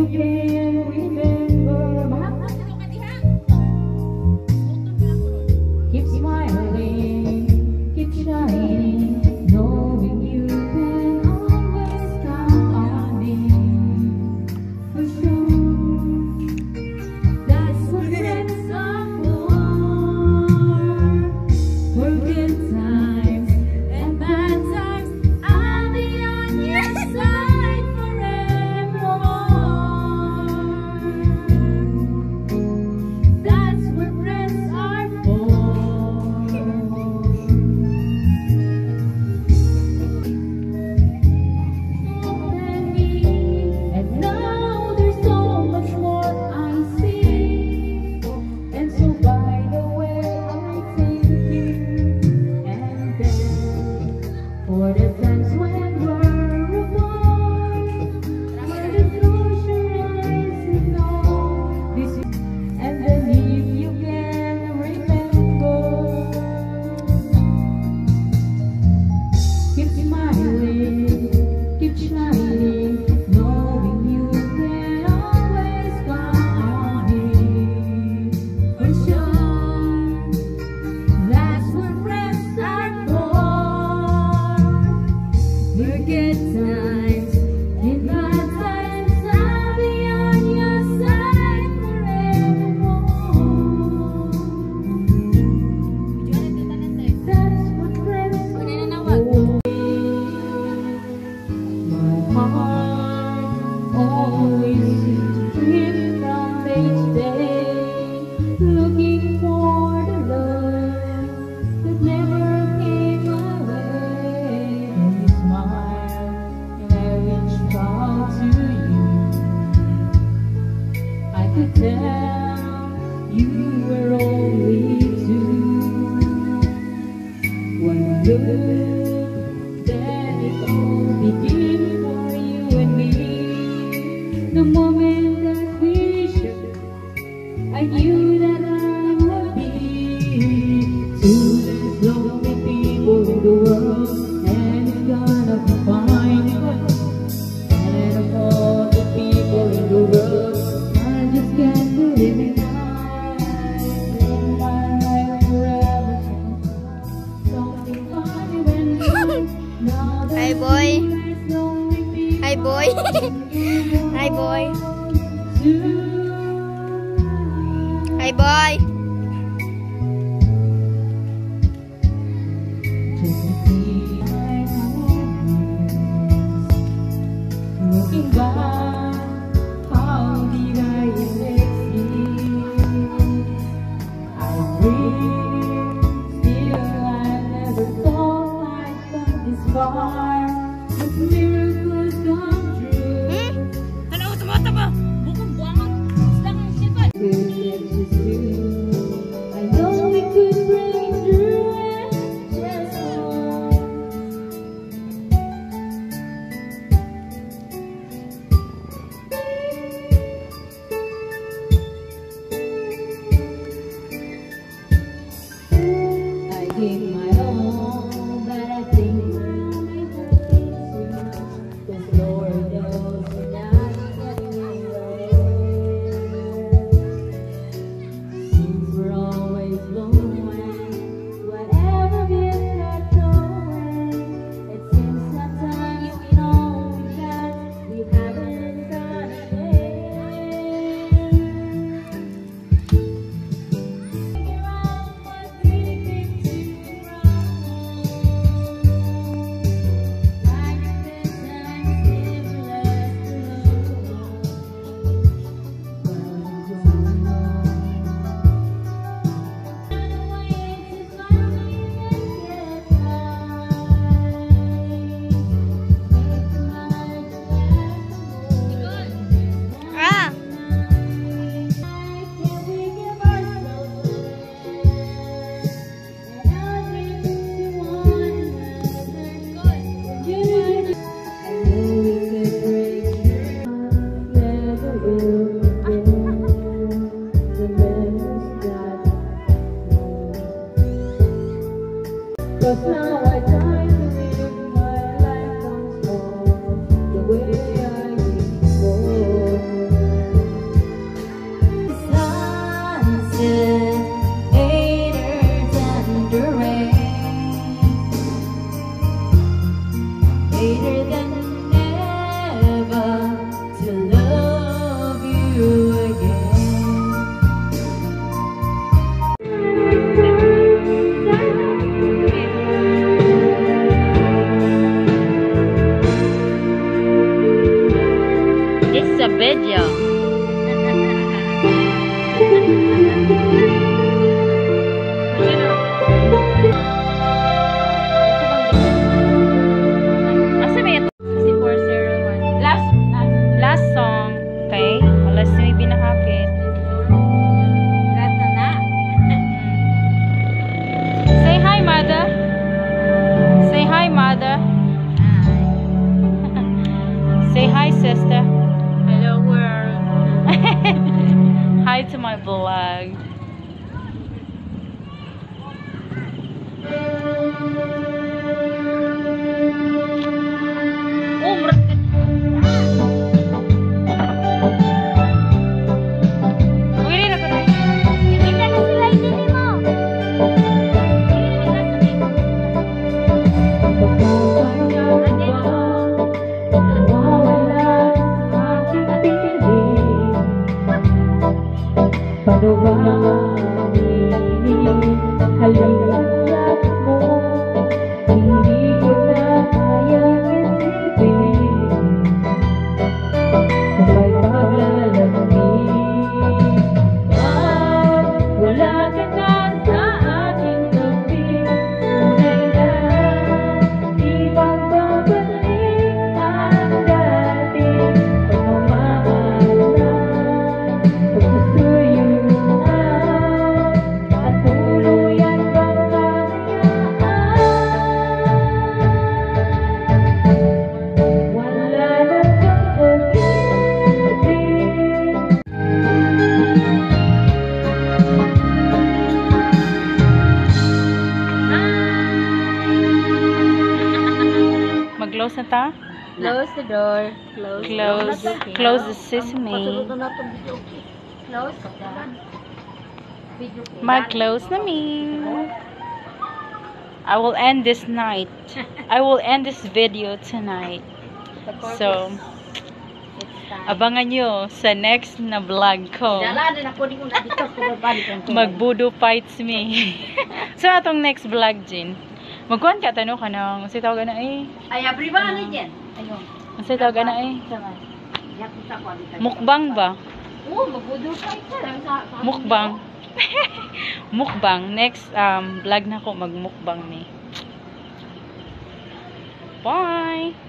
can remember, keep smiling, keep shining, knowing you can always count on me. For sure, that's what friends are for. For good times and bad times, I'll be on your side forevermore. That's what friends are for. And now there's so much more I see. And so by the way, I thank you. And then for the times when we're apart, where the close your eyes and know this is, and then if you can remember, keep smiling, keep shining, knowing you can always count on me. For sure, that's what friends are for. For good times and bad times, I'll be on your side forevermore. That's what friends are for. My heart always seems to drift from day to day, looking for the love that never came my way. And you smile, and I reach out to you. I could tell you were only two. One look, then it all began for you and me. The moment that we shook, I knew that I would be to the lonely people in the world, and it's gonna be fine. And of all the people in the world, I just can't believe it. In my life forever, something funny when now that Hi, boy. there's lonely people Hi, boy. Hi, boy. Hi, boy. Looking back, how did I exist? I really still I never thought I'd come this far. But miracles come true. Ano, tumata ba? Bukong buangat. Isda kang sipad. Good that you do. I know we could break through and press on. I gave my all, but I think we'll make it soon. 'Cause Lord knows we're not getting away. Since we're always lonely, whatever gets got going, it seems sometimes we know that we haven't got a day. Figure out what really makes you wrong. Like this time stimulus to love. Well, you don't know. Ah. Cause now I try to live my life once more the way I used before. to my vlog. Oh, murag ka. Pwede na ko tayo. Hindi na sila hindi mo. Paano ba halina't mo? Hindi ko na kayang isipin kung may paglalamig. Wala ka na sa aking tabi, tunay na di magbabalik ang dating pagmamahalan. Pagsusuyuan at tuluyan bang hayaan. Wala na bang pag-ibig. Mag-close na ta? Close the door. Close the sesame. Close. Mag-close na me. I will end this night. I will end this video tonight. So, abangan nyo sa next na vlog ko. Magbudo fights me. So, atong next vlog, Jin. Magkuhan ka, tanong ka nang, kasi tawag na eh. Ay, abri ba ano dyan? Ayun. Kasi tawag na eh. Mukbang ba? Oo, mabudo ka ito. Mukbang. Mukbang. Next vlog na ko magmukbang ni. Bye!